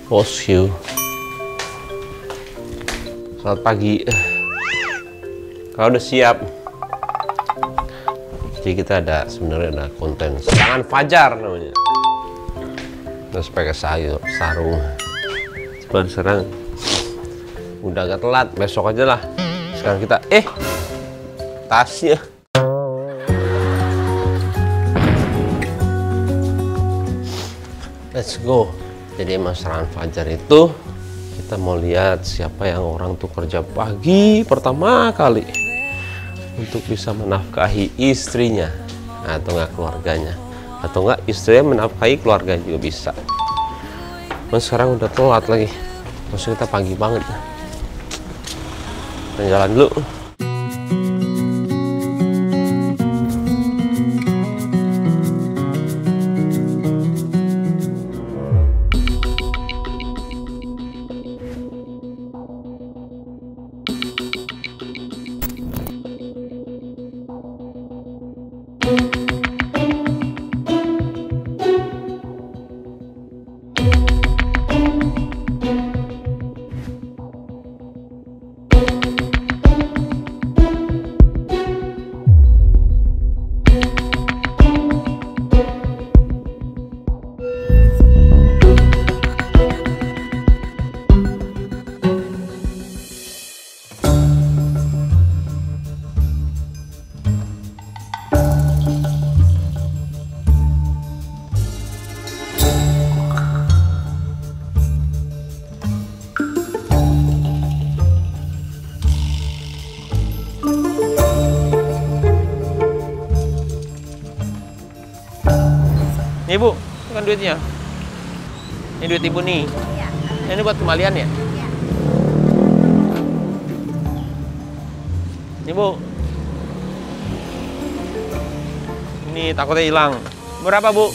Bosku. Selamat pagi. Kalau udah siap. Jadi kita sebenarnya ada konten serangan fajar namanya. Terus pakai sarung. Sebelum serang. Udah agak telat, besok aja lah. Sekarang kita tasnya. Let's go. Jadi emang serangan fajar itu kita mau lihat siapa yang orang tuh kerja pagi pertama kali untuk bisa menafkahi istrinya atau enggak keluarganya, atau enggak istrinya menafkahi keluarganya juga bisa. Dan sekarang udah telat lagi, maksudnya kita pagi banget. Kita jalan dulu. Nih Bu, ini kan duitnya. Ini duit Ibu nih. Iya. Ini buat kembalian ya? Iya. Nih Bu. Ini takutnya hilang. Berapa Bu?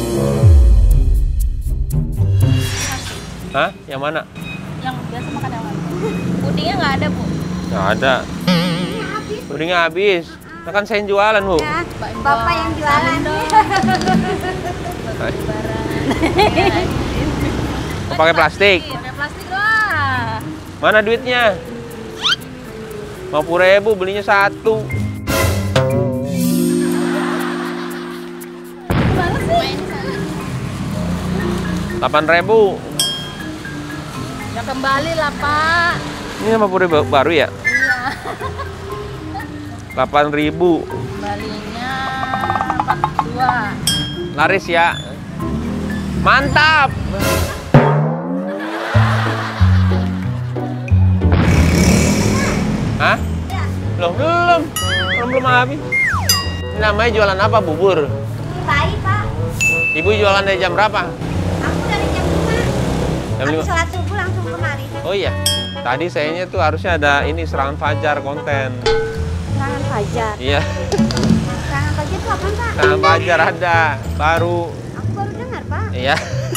Hah? Yang mana? Yang biasa makan yang mana? Pudingnya nggak ada, Bu. Nggak ada. Pudingnya habis. Nah kan saya yang jualan Bu. Ya, Bapak yang jualan. Mau pakai plastik? Pakai plastik lah. Mana duitnya? 50.000 belinya satu. Berapa sih? 8.000. Ya kembali lah, Pak. Ini 50.000 baru ya? Iya. 8.000. Kembalinya 42. Laris ya. Mantap. Hah? Belum habis. Ini namanya jualan apa, bubur? Baik, Pak. Ibu jualan dari jam berapa? Aku dari jam 5. Jam Aku 5. sholat subuh langsung kemari. Oh iya. Tadi sayanya tuh harusnya ada ini serangan fajar konten. Serangan fajar. Iya. Serangan fajar itu apa, Pak? Serangan fajar ada baru. Aku baru dengar, Pak. Iya.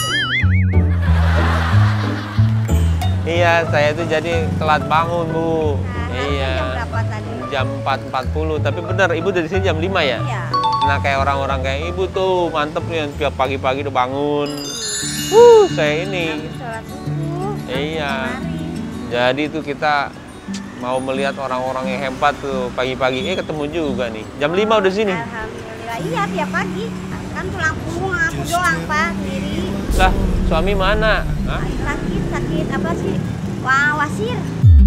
Iya, saya tuh jadi telat bangun, Bu. Iya. Jam berapa tadi? Jam 4.40, tapi benar Ibu dari sini jam 5 ya? Iya. Nah, kayak orang-orang kayak Ibu tuh mantep nih, tiap pagi-pagi udah bangun. Saya ini. Sholat subuh. Iya. Kemari. Jadi tuh kita mau melihat orang-orang yang hebat tuh pagi-pagi. Ketemu juga nih. Jam 5 udah sini. Alhamdulillah. Iya, tiap pagi. Kan tulang punggung aku doang, Pak, sendiri. Lah, suami mana? Hah? Sakit apa sih? Wah, wasir.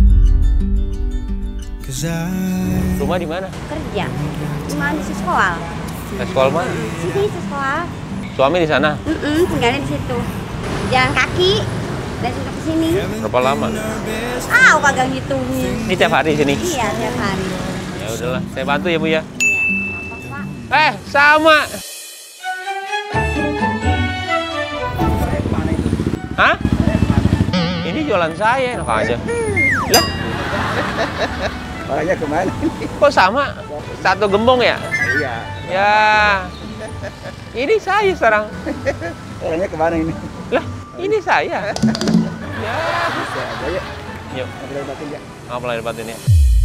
Rumah di mana? Kerja. Cuma di sekolah. Sekolah mana? Sini sekolah. Suami di sana? Tinggalnya di situ. Jalan kaki dari situ ke sini. Berapa lama? Aku kagak ngitungin. Ini tiap hari sini? Iya, tiap hari. Ya udahlah, saya bantu ya Bu ya. Iya, apa, Pak? Sama. Hah? Ini jualan saya, enak aja. Lah? Orangnya kemana? Kok sama? Satu gembong ya? Iya. Ya. Ini saya sekarang. Orangnya kemana ini? Lah, ini saya. Ya. Bisa aja ya. Yuk, Kita lebatin ya. apa lagi lebatin ya?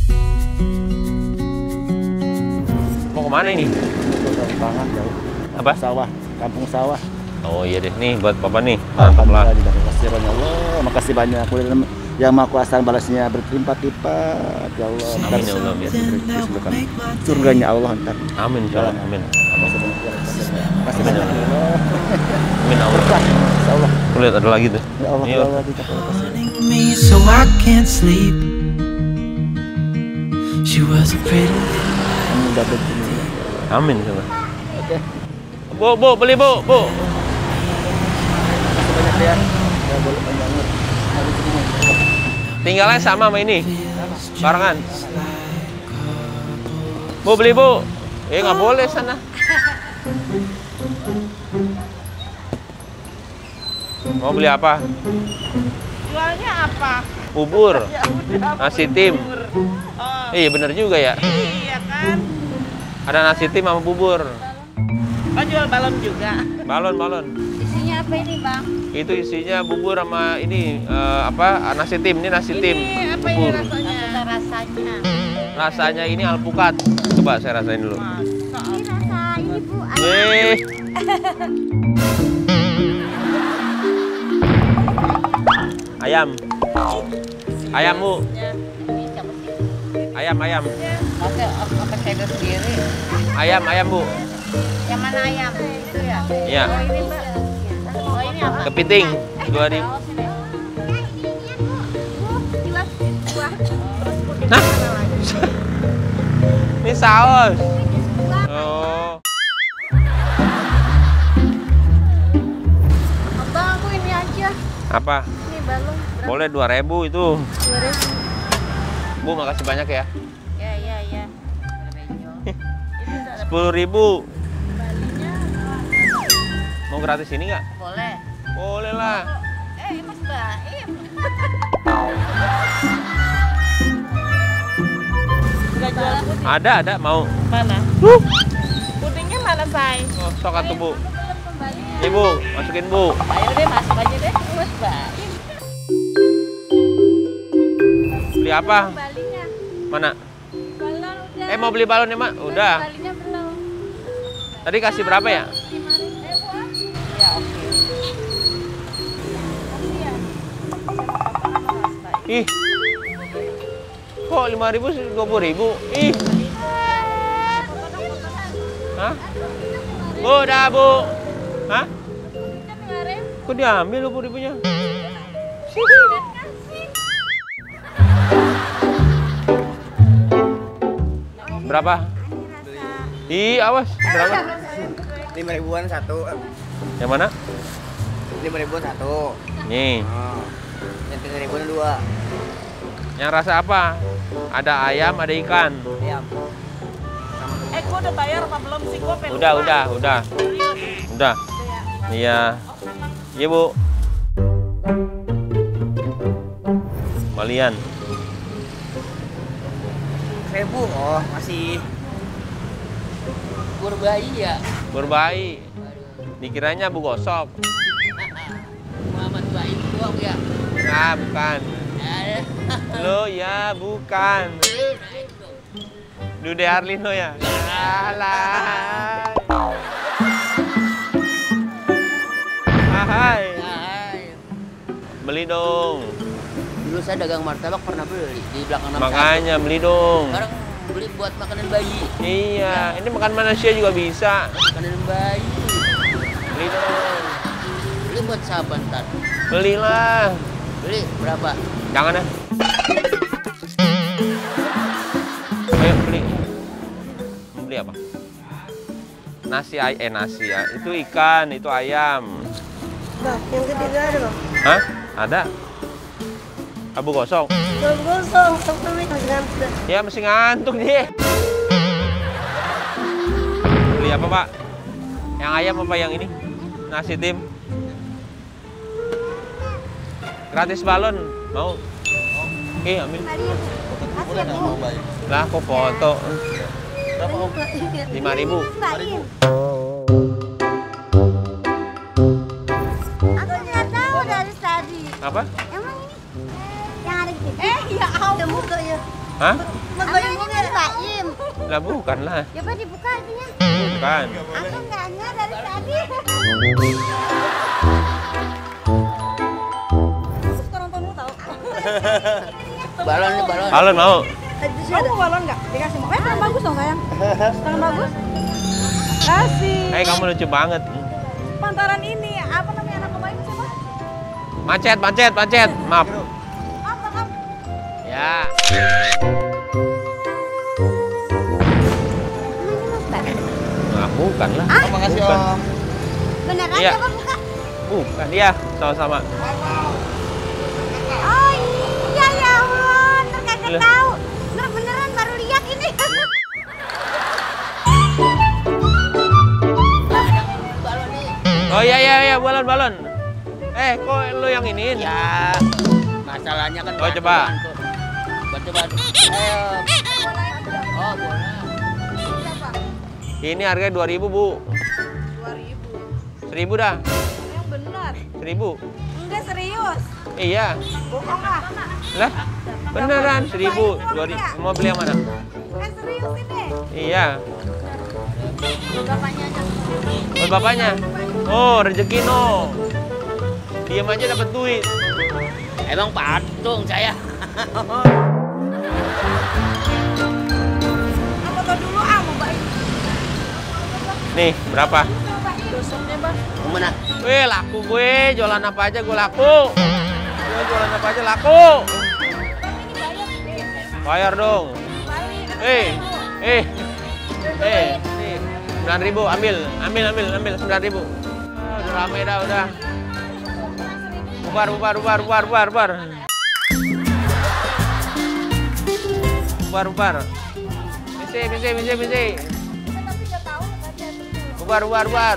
Mau kemana ini? Tangan jauh. Apa? Sawah, kampung sawah. Oh iya deh, nih buat Papa nih. Mantap lah. Di daerah Sironyolu. kasih banyak. Mudah-mudahan yang Maha Kuasa balasnya berlimpah-limpah. Ya Allah. Amin ya Allah. Surganya Allah ntar. Amin ya Allah. Amin. Kasih banyak ya Allah. Amin ya Allah. Ya Allah. Lihat ada lagi tuh. Ya Allah. Iya. Ya Allah. Kita kasih. Me so I can't sleep. She was a pretty Kamu udah begini. Amin ya Allah. Oke. Bu, beli bu. Kasih banyak ya. Ya boleh banyak. Habis ini. Tinggalnya sama ini. Barengan. Bu, beli bu. Nggak boleh sana. Mau beli apa? Jualnya apa? Bubur. Ya udah. Nasi tim. Oh, Iya bener juga ya. iya kan? Ada nasi tim sama bubur. Oh, jual balon juga. Balon. Isinya apa ini, Bang? Itu isinya bubur sama ini nasi tim. Ini nasi tim. Ini apa ini Bubur. rasanya? Apa rasanya? Rasanya ini alpukat. Coba saya rasain dulu. Masa? Ini rasa ini, Bu. Eh. Ayam. Ayam, Bu. Ini siapa sih? Ayam. Apa saya sendiri? Ayam, Bu. Yang mana ayam? Itu ya? Iya. Oh, ini, Mbak. Oh, ini apa? Kepiting 2.000. Nah. Ini saus. Oh. Abang, aku ini aja. Apa? Ini balon. Boleh 2.000 itu. 2.000. Bu, makasih banyak ya. Ya. 10.000. Mau gratis ini nggak? Boleh. Boleh lah. Mas Baim. Nggak jual puding. Ada mau. Mana? Pudingnya mana, Say? Oh, sok atuh, Bu. Ibu, masukin, Bu. Ayo deh, masuk aja deh. Mas Baim. Beli apa? Balinya. Mana? Balon udah. Mau beli balon ya, Mak? Udah. Balinya belum. Tadi kasih berapa ya? 5.000. Ya, oke. Ih. Kok 5.000 sih 20.000? Ih. Hah? Bu, dah, Bu. Hah? Kok diambil 20.000-nya? Berapa? Ih, awas. Berapa? 5.000-an satu. Yang mana? 5.000-an satu. Nih. Oh. Yang 3.000-an dua. Yang rasa apa? Ada ayam, ada ikan. Ayam. Gua udah bayar apa belum sih? Gua pengen Udah. lupa. Udah. Iya. Iya, Bu. Kembalian. 1.000. Oh, masih. Berbayi ya. Berbayi. Dikiranya Bu Gosok. Muhammad Baim doang ya. Nah, bukan. Lo ya, bukan. Dude Arlino ya? Alah. Hai. Beli dong. Dulu saya dagang martabak pernah beli di belakang nama Makanya beli dong. Sekarang beli buat makanan bayi. Iya, ini makan manusia juga bisa. Makanan bayi. Beli dong. Beli buat sahabat ntar. Belilah. Beli berapa? Jangan ah. Ayo beli. Mau beli apa? Nasi ya. Itu ikan, itu ayam. Bang, yang gede gak ada, Bang? Hah? Ada? Abu gosong? Belum gosong, sampai masih ngantuk. Ya masih ngantuk dia. Beli apa, Pak? Yang ayam apa yang ini? Nasi tim. Gratis balon, mau? Oke, ambil. Kasih ya, Bu. Lah, kok foto? Berapa, Om? 5.000. Aku nggak tahu dari tadi. Apa? Emang ini yang ada di sini? Ya ampun. Mukanya. Hah? Mukanya Mas Baim. Lah bukan lah. Coba dibuka artinya. Bukan. Aku nggak dari tadi. Sekarang tahun Balon nih, balon. Balon mau? Kamu mau balon nggak? Dikasih mau. Yang bagus dong sayang. Yang bagus. Kasih. Kamu lucu banget. Pantaran ini apa namanya anak pemain siapa? Macet. Maaf. Apa? Ya. Nah, bukan lah. Terima kasih Om. Beneran Iya. coba buka. Bukan dia, sama-sama. Oh iya ya Allah, ntar kagak Lah. tahu. Ntar beneran baru lihat ini. Balon nih. Oh iya, balon. Kok lu yang ini? Ya, masalahnya kan. Oh, coba. Bantu. Ayo. Oh, bola. Ini harganya 2.000, Bu. 2000. 1.000 dah. Yang bener. 1.000. Enggak serius. Iya. Bohong lah. Lah, beneran 1.000, 2.000. Mau beli yang mana? Serius ini. Iya. Bapaknya aja. Buat bapaknya. Oh, rezeki no. Diam aja dapat duit. Emang patung saya. Foto dulu mau baik. Nih, berapa? Dosongnya, Bang. Mana? Wih, laku gue. Jualan apa aja gue laku. Gue jualan apa aja laku. Bayar dong. Nih. 9.000, ambil 9.000. Udah rame dah, udah. Bubar. Bubar. Misi. Bubar.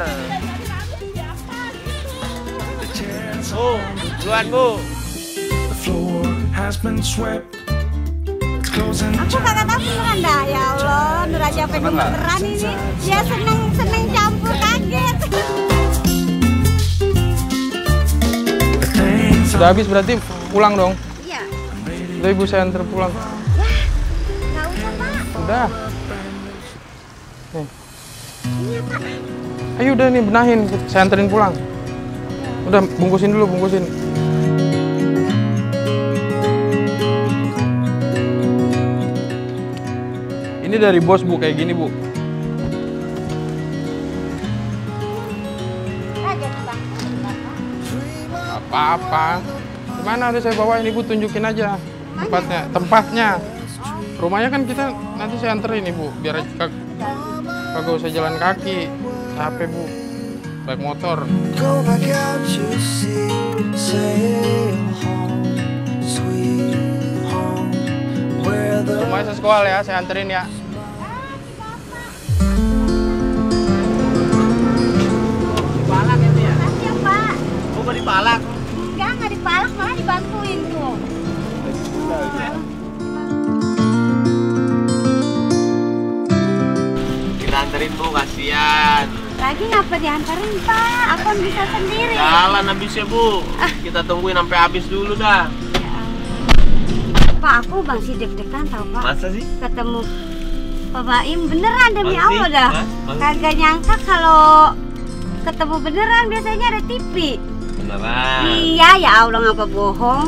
Oh, duluan, Bu. The floor has been swept. It's closing Aku kagak tahu beneran dah, ya Allah. Nur aja pengen beneran ini. Dia seneng campur kaget. Sudah habis berarti pulang dong. Iya. Udah ibu saya antar pulang. Nggak usah, Pak. Udah. Nih. Ayo udah nih benahin, saya anterin pulang. Udah bungkusin dulu, bungkusin. Ini dari bos Bu, kayak gini Bu. Kaget, Bang. Apa-apa. Gimana udah saya bawain, Ibu tunjukin aja tempatnya. Rumahnya kan kita nanti saya anterin Ibu, biar kagak usah jalan kaki. Capek Bu, baik motor. Go back out, you see, sail home, sweet home, where the Rumahnya sekolah ya, saya anterin ya. Dipalak ini ya? Makasih ya, Pak. Mau dipalak? Nggak dipalak, malah dibantuin tuh. Kita anterin, Bu, kasihan. Lagi ngapa diantarin, Pak? Aku bisa sendiri. Jalan habisnya, Bu. Kita tungguin sampai habis dulu dah. Pak, aku masih deg-degan tau, Pak. Masa sih? Ketemu Pak Baim beneran demi Masih? Allah dah. Hah? Masih? Kagak nyangka kalau ketemu beneran, biasanya ada TV. Beneran. Iya, ya Allah ngapa bohong.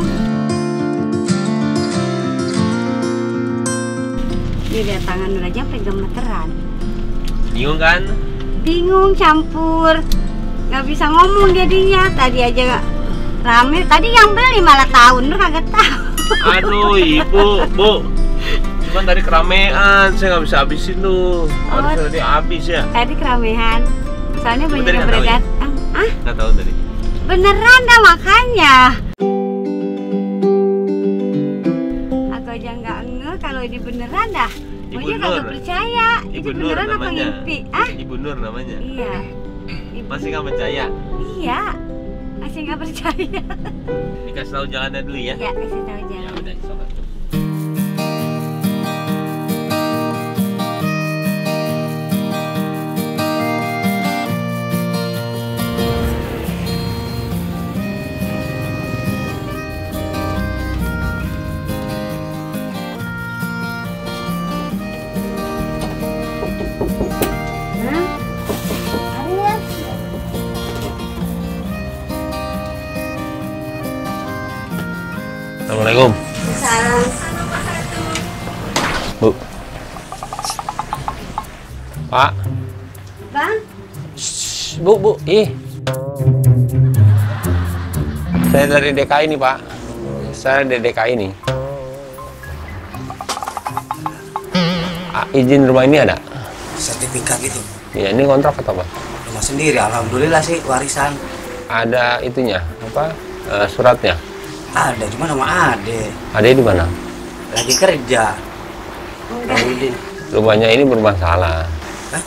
Ini lihat tangan Nur aja sampai gemeteran. Bingung kan? Bingung campur. Nggak bisa ngomong jadinya. Tadi aja rame. Tadi yang beli malah tahu, Nur kagak tahu. Aduh, Ibu, Bu. Cuman tadi keramaian, saya nggak bisa habisin tuh. Harus tadi habis ya. Tadi keramaian. Soalnya banyak tadi yang nggak tahu ya? berdatang. Ah, Nggak tahu tadi. beneran dah makanya. Aku aja nggak ngeh kalau ini beneran dah. Ibu Maunya Nur. kagak percaya. Ibu Itu Nur beneran apa namanya. ngimpi? Ah, Ibu Nur namanya. iya. Masih nggak percaya? Iya. Masih nggak percaya. Dikasih tahu jalannya dulu ya. Ya, kasih tahu Ya jalan. udah, sobat. Assalamualaikum. Salam. Bu. Pak. Bang, Shh, Bu. Saya dari DKI nih, Pak. Saya dari DKI nih. Izin rumah ini ada? Sertifikat gitu. Ya, ini kontrak atau apa? Rumah sendiri, alhamdulillah sih warisan. Ada itunya, apa? Suratnya? Ada, cuma nama Ade. Ade di mana? Lagi kerja. Udin. Rumahnya ini bermasalah. Hah?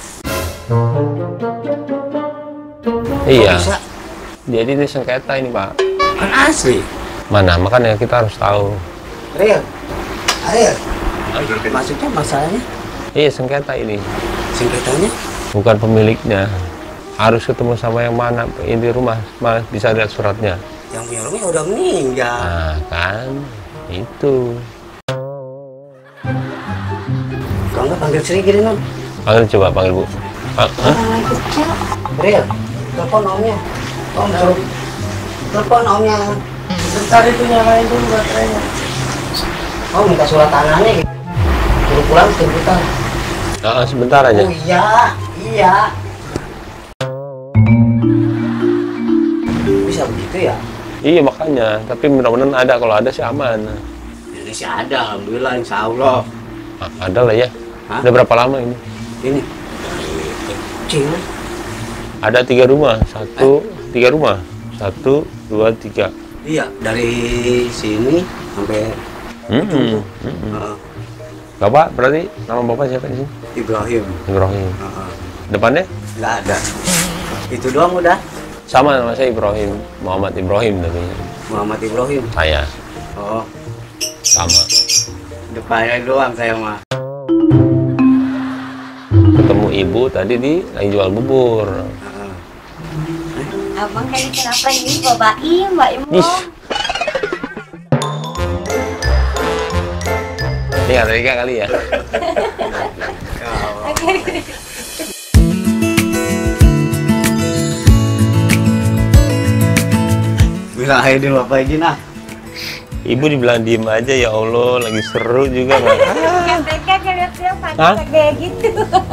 Iya. Bisa? Jadi ini sengketa ini, Pak. Kan asli. Mana? Makanya kita harus tahu. Real. Real. Maksudnya masalahnya? Iya, sengketa ini. Sengketanya? Bukan pemiliknya. Harus ketemu sama yang mana ini rumah, bisa lihat suratnya. Yang punya rumah udah meninggal. Nah, kan itu. Kalau nggak panggil Sri gini, Non. Panggil Bu. Real. Telepon omnya. Om suruh. Telepon omnya. Bentar itu nyalain dulu baterainya. Oh, minta surat tangannya gitu. Suruh pulang sebentar. Sebentar aja. Oh iya. Bisa begitu ya? Iya, makanya. Tapi mudah-mudahan ada. Kalau ada sih aman. Ini sih ada, alhamdulillah, insya Allah. Ada lah ya. Hah? Udah berapa lama ini? Ini kecil. Ada 3 rumah. 3 rumah. 1, 2, 3. Iya, dari sini sampai Bapak, berarti nama Bapak siapa di sini? Ibrahim. Depannya? Nggak ada. Itu doang udah. Sama nama saya Ibrahim. Muhammad Ibrahim namanya. Muhammad Ibrahim. Saya. Oh, Sama. depannya doang saya mah. Ketemu ibu tadi lagi jual bubur. abang kayak kenapa ini Mbak Im Ish. Ini ada Rika kali ya? Bilang aja dulu apa aja nah. Ibu dibilang diem aja, ya Allah, lagi seru juga nggak? Kan lihat dia pakai kayak gitu.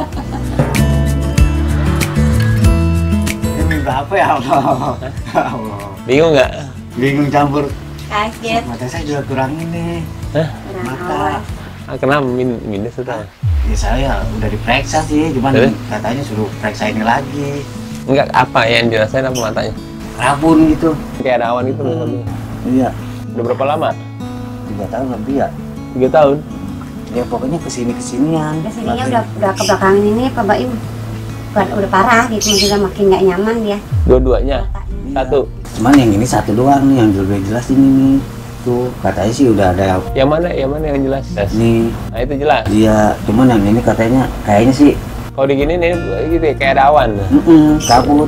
Ini berapa ya Allah? Bingung nggak? Bingung campur. Kaget. Mata saya juga kurang ini. Hah? Mata. Kenapa minus sudah? Ya saya udah diperiksa sih, cuman Jadi? katanya suruh periksa ini lagi. Enggak, apa yang dirasain apa matanya? Rabun gitu. Kayak ada awan gitu. Iya. Udah berapa lama? 3 tahun lebih ya. 3 tahun? Ya pokoknya kesinian. Kesininya udah ke belakangan ini Pak Baim. Udah parah gitu, juga makin nggak nyaman dia. Dua-duanya? Iya. Satu? Cuman yang ini satu doang nih yang lebih jelas ini nih. Tuh katanya sih udah ada Yang mana yang jelas? nih. Nah itu jelas. Iya, cuman yang ini kayaknya sih Kalau digini ini gitu ya, kayak ada awan. kabut.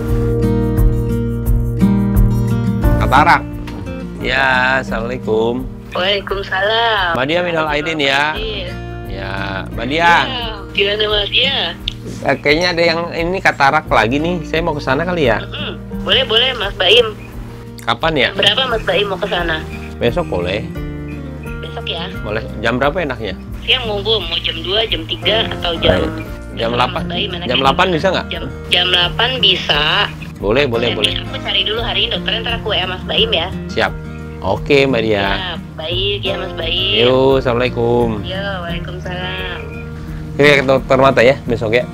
Katarak. Ya, assalamualaikum. Waalaikumsalam. Mbak Dia minal aidin ya. Ya, Mbak Dia. Gimana Mas Dia? Kayaknya ada yang ini katarak lagi nih. Saya mau ke sana kali ya. Boleh Mas Baim. Kapan ya? Berapa Mas Baim mau ke sana? Besok boleh. Besok ya. Boleh. Jam berapa enaknya? Siang monggo, mau jam 2, jam 3 atau jam Jam 8. Mas Baim, enaknya Jam gimana? 8 bisa nggak? Jam 8 bisa. Boleh. Aku cari dulu hari ini dokternya, ntar aku Mas Baim ya. Siap. Oke, Mbak Dia. Ya, baik ya Mas Baim. Yuk, assalamualaikum. Yo, waalaikumsalam. Kita ke dokter mata ya besok ya.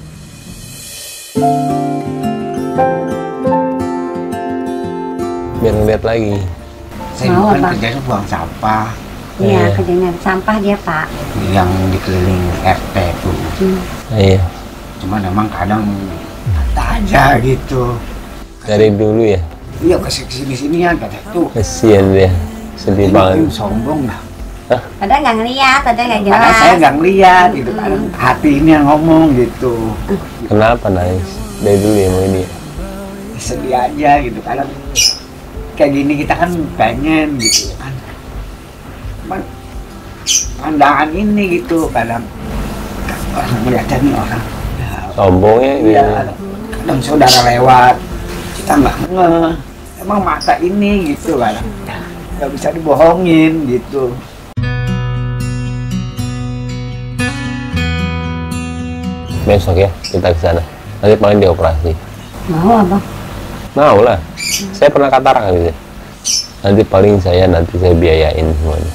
Biar ngeliat lagi. Saya Mau kan apa? kerjanya buang sampah Iya, Iya. kerjanya sampah dia Pak. yang dikeliling RT tuh. Iya. Cuman emang kadang ada aja gitu. Dari dulu ya. Iya kesini-sinian kata tuh. Kasian dia. Sedih banget. Sombong dah. Padahal nggak ngeliat, padahal nggak Karena jelas. saya nggak ngeliat gitu, kadang hati ini yang ngomong gitu. Kenapa nangis? Dari dulu ya mau ini. Sedih aja gitu, kadang kayak gini kita kan pengen gitu kan. Cuman pandangan ini gitu kadang orang melihatnya nih orang. Sombongnya ini. Iya, kadang saudara lewat kita nggak ngeh. Emang mata ini gitu kadang. nggak bisa dibohongin gitu. Besok ya kita ke sana. Nanti paling dioperasi. Mau abang? Mau lah. Saya pernah katarak gitu. Nanti paling saya biayain semuanya.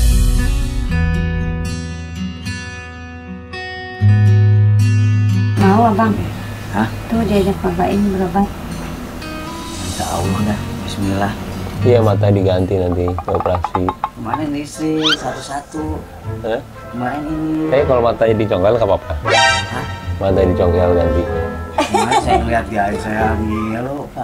Mau abang? Hah? Tuh diajak bapak ini berobat. Insya Allah dah. Bismillah. Iya, mata diganti nanti operasi. Kemarin istri satu-satu. Hah? Kemarin ini. Tapi kalau matanya dicongkel nggak apa-apa. Hah? Mata dicongkel ganti. Kemarin saya ngeliat dia, saya ngilu Pak.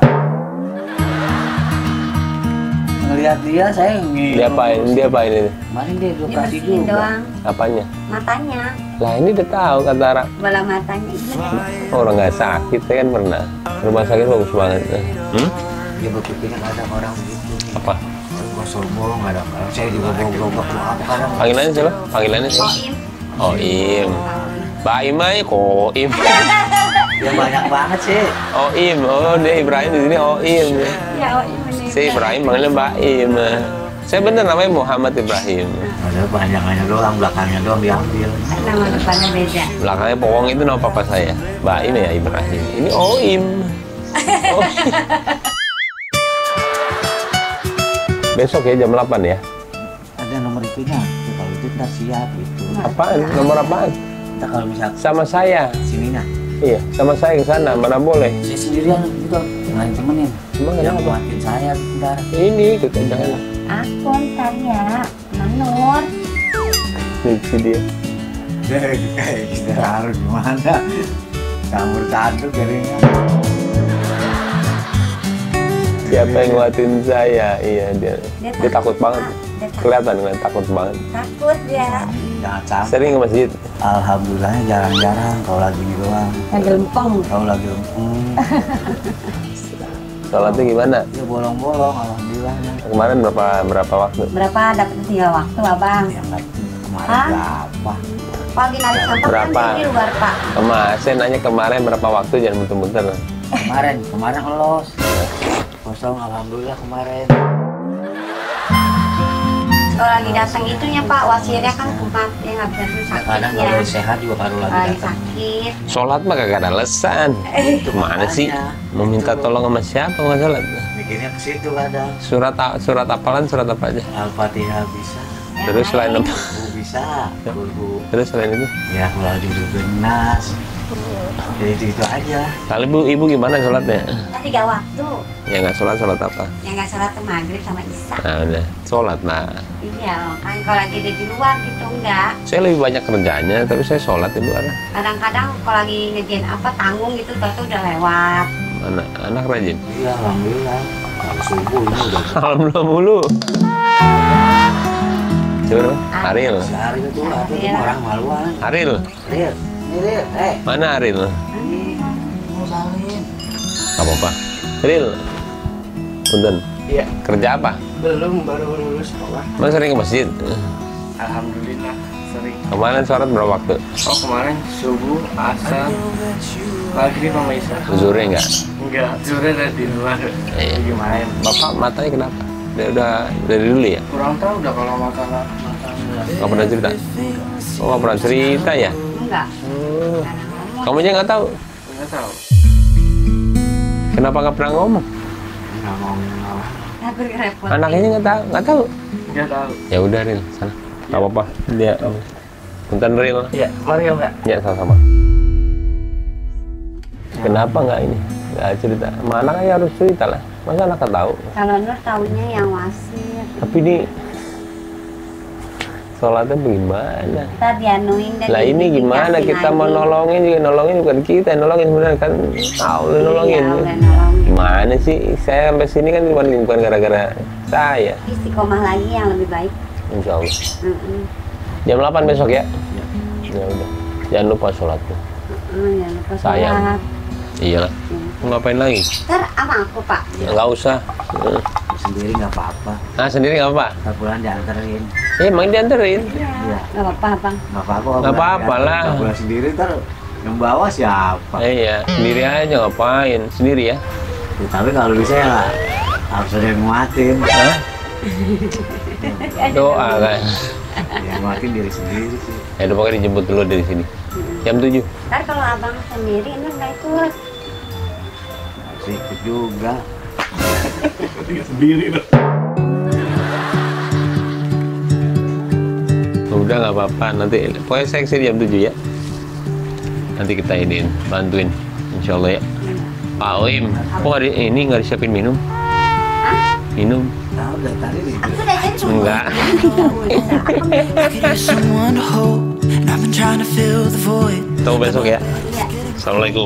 Ngeliat dia, saya ngilu. Dia apain ini? Kemarin dia operasi Dibersihin juga. doang Apanya? matanya, Lah ini udah tahu katarak. bola matanya. Iya. Orang nggak sakit, saya kan pernah. Rumah sakit bagus banget. Dia berpikirnya kadang orang begitu. Apa? Gue sombong, kadang saya juga berubah apa kadang. Panggilannya siapa? Panggilannya siapa? Oim. Baim aja Koim. Ya banyak banget sih. Oim. Oh, dia Ibrahim di sini Oim. Ya, ini. Si Ibrahim panggilnya Baim. Saya bener namanya Muhammad Ibrahim. Ada banyak doang, belakangnya doang diambil. Nama depannya beda. Belakangnya Powong itu nama papa saya. Baim ya Ibrahim. Ini Oim. Besok ya jam 8 ya. Ada nomor itunya. Kalau itu ntar siap gitu. Apaan? Nomor apaan? Ntar kalau misal Sama saya. sini nah. Iya, sama saya ke sana. Mana boleh? Saya sendirian gitu, jangan temenin. Emang Yang kenapa? nguatin saya bentar. Ini jangan. Aku ntar ya, menur. Lucu dia. Kayak kita harus gimana? Campur satu jaringan. Siapa yang nguatin saya? Iya dia. Dia takut banget. Dia Kelihatan takut banget. takut dia. Jangan sampai. Sering ke masjid. Alhamdulillah jarang-jarang kalau lagi ini doang. Lagi lempeng. Kalau lagi lempeng, Sholatnya gimana? ya bolong-bolong. Alhamdulillah. Kemarin berapa waktu? Berapa dapat 3 waktu abang? Yang nggak kemarin Hah? berapa? Pagi narik sampah Berapa? kan di luar pak. Saya nanya kemarin berapa waktu, jangan muter-muter. Kemarin ngelos. Kosong, alhamdulillah kemarin. Kalau lagi datang itunya pak, wasirnya kan kumat, dia nggak bisa terus sakit Kadang ya. kalau sehat juga baru lagi Lagi datang. sakit. Sholat mah kagak ada alasan. Mana sih? Mau minta tolong sama siapa nggak sholat? Bikinnya ke situ kadang. Surat apalan, surat apa aja? Al-Fatihah bisa. Terus selain apa? Bisa. Guru. Terus selain itu? Ya kalau duduk nas. Jadi itu aja. Kalau ibu gimana sholatnya? 3 waktu. Ya nggak sholat apa? Yang nggak sholat tuh maghrib sama isya. Nah udah sholat nah. Iya, kan kalau lagi di luar gitu enggak. Saya lebih banyak kerjanya, tapi saya sholat di luar. Kadang-kadang kalau lagi ngerjain apa tanggung gitu, terus udah lewat. Anak rajin. Iya, alhamdulillah. Kalau subuh ini udah Alhamdulillah mulu. Coba Aril. si Ari itu lah, itu orang maluan. Aril. Ril, ini Ril, Mana Aril? ini mau salin. Gak apa-apa. Ril. Punten. Iya, Kerja apa? belum, baru lulus sekolah. Mas sering ke masjid? Alhamdulillah sering. Kemarin sholat berapa waktu? Oh kemarin subuh, asar, maghrib sama isya. Zuhurnya enggak? Enggak, sudah ada di luar. Iya. Lagi main. Bapak matanya kenapa? Dia udah dari dulu ya? Kurang tahu udah kalau masalah. Gak pernah cerita? Oh gak pernah cerita ya? Enggak. Kamu aja nggak tahu? Enggak tahu. Kenapa nggak pernah ngomong? Nggak mau ngalah. Tapi repot. Anaknya nggak tahu? Nggak tahu? Enggak tahu. Ya udah Ril, sana. Gak apa-apa. Dia Punten Ril. Iya, mari ya Mbak. Ya sama-sama. Kenapa nggak ini? Nggak cerita. Sama anak aja harus cerita lah. Masa anak nggak tahu? Kalau Nur tahunya yang wasir. Tapi ini sholatnya bagaimana? Kita dianuin dan Lah ini gimana dikasih kita mau lagi. nolongin juga nolongin bukan kita yang nolongin sebenarnya kan Allah nolongin. Iya, udah nolongin. Gimana sih saya sampai sini kan bukan gara-gara saya. Istiqomah lagi yang lebih baik. Insya Allah. Mm-mm. Jam 8 besok ya? Ya udah. Jangan lupa sholatnya. Jangan lupa Sayang. sholat. Iyalah. Mau ngapain lagi? Ntar sama aku pak. Nggak usah. Sendiri nggak apa-apa. Nah sendiri nggak apa? Ntar pulang dianterin. Emang dianterin? Iya. Nggak apa-apa bang. Nggak apa-apa. Nggak apa-apa lah. Nggak pulang sendiri ntar yang bawa siapa? Iya. Sendiri aja ngapain? Sendiri ya? Ya, tapi kalau bisa ya harus ada yang nguatin. Hah? Doa kan. Ya maafin diri sendiri sih. Ya udah pokoknya dijemput dulu dari sini. Jam 7. Ntar kalau abang sendiri ini nggak ikut. Harus ikut juga. Sendiri dah. Udah nggak apa-apa, nanti pokoknya saya kesini jam 7 ya. Nanti kita iniin, bantuin, insya Allah ya. Pak Oim, kok nggak disiapin minum? Minum? Nah, udah tadi nih. Aku udah jadi semua. Enggak. Tunggu besok ya. Assalamualaikum.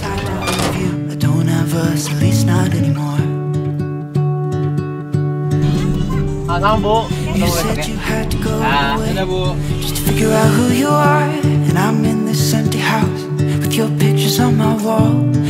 Sama Bu. Tunggu besok ya. Nah, ada Bu. Figure out who you are, and I'm in this empty house with your pictures on my wall.